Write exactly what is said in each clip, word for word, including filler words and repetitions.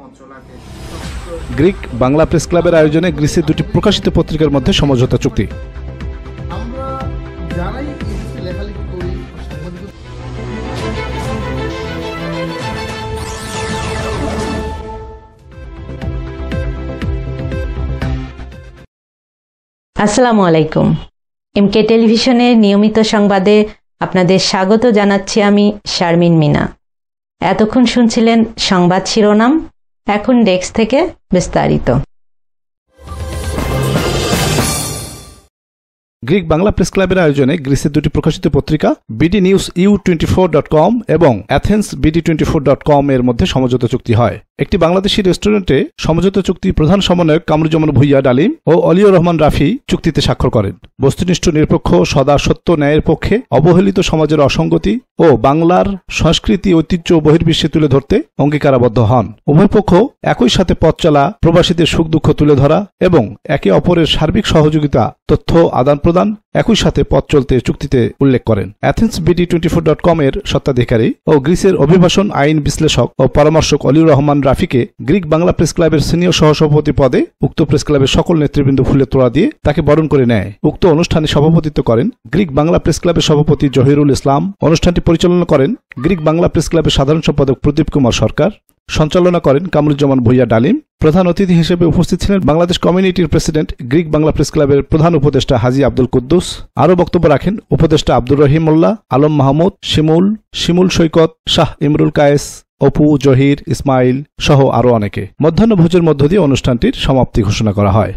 Greek Bangla press ক্লাবের আয়োজনে গ্রিসের দুটি প্রকাশিত পত্রিকার মধ্যে সমঝোতা চুক্তি। আমরা যারাই লেখালেখি করি আসসালামু আলাইকুম। এমকে টেলিভিশনের নিয়মিত সংবাদে আপনাদের স্বাগত জানাচ্ছি আমি শারমিন মিনা। এতক্ষণ শুনছিলেন সংবাদ শিরোনাম, এখন ডেস্ক থেকে বিস্তারিত। গ্রিক বাংলা প্রেস ক্লাবের আয়োজনে গ্রিসের দুটি প্রকাশিত পত্রিকা BD news U twenty four dot com এবং Athens BD twenty four dot com এর মধ্যে সমঝোতা চুক্তি হয়। একটি বাংলাদেশি রেস্টুরেন্টে সমঝোতা চুক্তি প্রধান সমন্বয়ক কামরুজ্জামান ভূঁইয়া ডালিম ও অলিউর রহমান রাফি চুক্তিতে স্বাক্ষর করেন। বস্তুনিষ্ঠ, নিরপেক্ষ, সদা সত্য, ন্যায়ের পক্ষে, অবহেলিত সমাজের অসঙ্গতি ও বাংলার সংস্কৃতি ঐতিহ্য বহির্বিশ্বে তুলে ধরতে অঙ্গীকারাবদ্ধ হন। উভয় পক্ষ একই সাথে পথ চলা, প্রবাসীদের সুখ দুঃখ তুলে ধরা এবং একে অপরের সার্বিক সহযোগিতা, তথ্য আদান প্রদান একই সাথে পথ চলতে চুক্তিতে উল্লেখ করেন। Athens BD twenty four dot com এর স্বত্বাধিকারী ও গ্রিসের অভিবাসন আইন বিশ্লেষক ও পরামর্শক অলিউর রহমান রাফিকে গ্রিক বাংলা প্রেস ক্লাবের সিনিয়র সহসভাপতি পদে উক্ত প্রেস ক্লাবের সকল নেতৃবৃন্দ ফুলের তোড়া দিয়ে তাকে বরণ করে নেয়। উক্ত অনুষ্ঠানে সভাপতিত্ব করেন গ্রিক বাংলা প্রেস ক্লাবের সভাপতি জহিরুল ইসলাম। অনুষ্ঠানটি পরিচালনা করেন গ্রিক বাংলা প্রেস ক্লাবের সাধারণ সম্পাদক প্রদীপ কুমার সরকার। সঞ্চালনা করেন কামরুজ্জামান ভূঁইয়া ডালিম। প্রধান অতিথি হিসেবে উপস্থিত ছিলেন বাংলাদেশ কমিউনিটির প্রেসিডেন্ট গ্রিক বাংলা প্রেস ক্লাবের প্রধান উপদেষ্টা হাজী আব্দুল কুদ্দুস। আরও বক্তব্য রাখেন উপদেষ্টা আব্দুর রহিম মোল্লা, আলম মাহমুদ, শিমুল, শিমুল সৈকত, শাহ ইমরুল কায়েস, অপু, জহির, ইসমাইল সহ আরও অনেকে। মধ্যাহ্নভোজের মধ্য দিয়ে অনুষ্ঠানটির সমাপ্তি ঘোষণা করা হয়।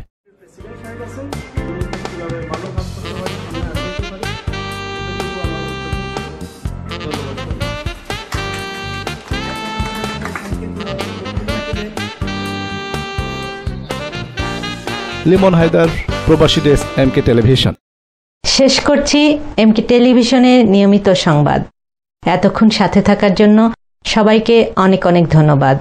লিমন হায়দার, প্রবাসী ডেস্ক, এমকে টেলিভিশন। শেষ করছি এমকে টেলিভিশনের নিয়মিত সংবাদ। এতক্ষণ সাথে থাকার জন্য সবাইকে অনেক অনেক ধন্যবাদ।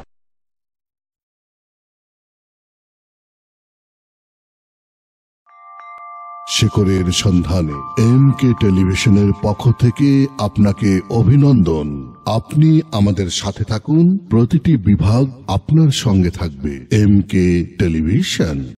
শিকড়ের সন্ধানে এমকে টেলিভিশনের পক্ষ থেকে আপনাকে অভিনন্দন। আপনি আমাদের সাথে থাকুন, প্রতিটি বিভাগ আপনার সঙ্গে থাকবে। MK television.